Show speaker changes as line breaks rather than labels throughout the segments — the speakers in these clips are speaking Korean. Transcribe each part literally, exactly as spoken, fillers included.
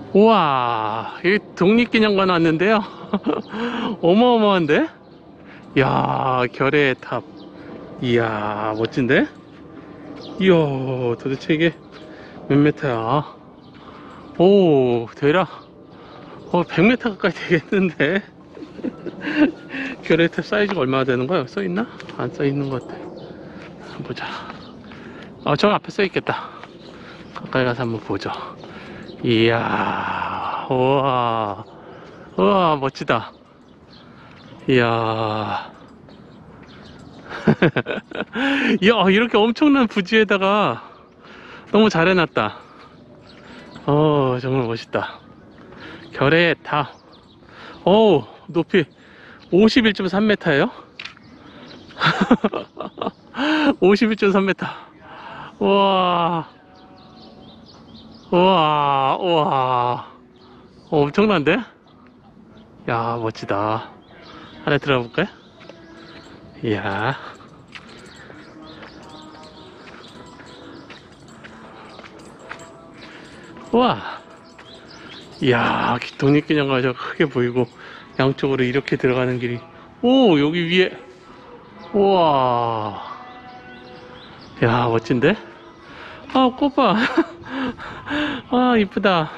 우와, 이 독립기념관 왔는데요. 어마어마한데? 이야, 결의 탑. 이야, 멋진데? 이야, 도대체 이게 몇 메타야? 오, 대략 어, 백 미터 가까이 되겠는데? 결의 탑 사이즈가 얼마나 되는 거야? 여기 써있나? 안 써있는 것 같아. 한번 보자. 어, 저 앞에 써있겠다. 가까이 가서 한번 보죠. 이야, 우와, 우와, 멋지다. 이야, 이야, 이렇게 엄청난 부지에다가 너무 잘 해놨다. 어, 정말 멋있다. 결의 탑. 어우, 높이 오십일 점 삼 미터예요? 오십일 점 삼 미터. 우와, 우와, 우와. 어, 엄청난데? 야, 멋지다. 안에 들어가 볼까요? 이야. 우와. 이야, 독립기념관 저 크게 보이고, 양쪽으로 이렇게 들어가는 길이. 오, 여기 위에. 우와. 야, 멋진데? 아, 꽃 봐. 아, 이쁘다.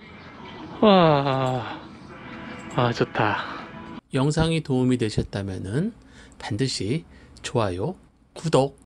와. 아, 좋다. 영상이 도움이 되셨다면은 반드시 좋아요, 구독,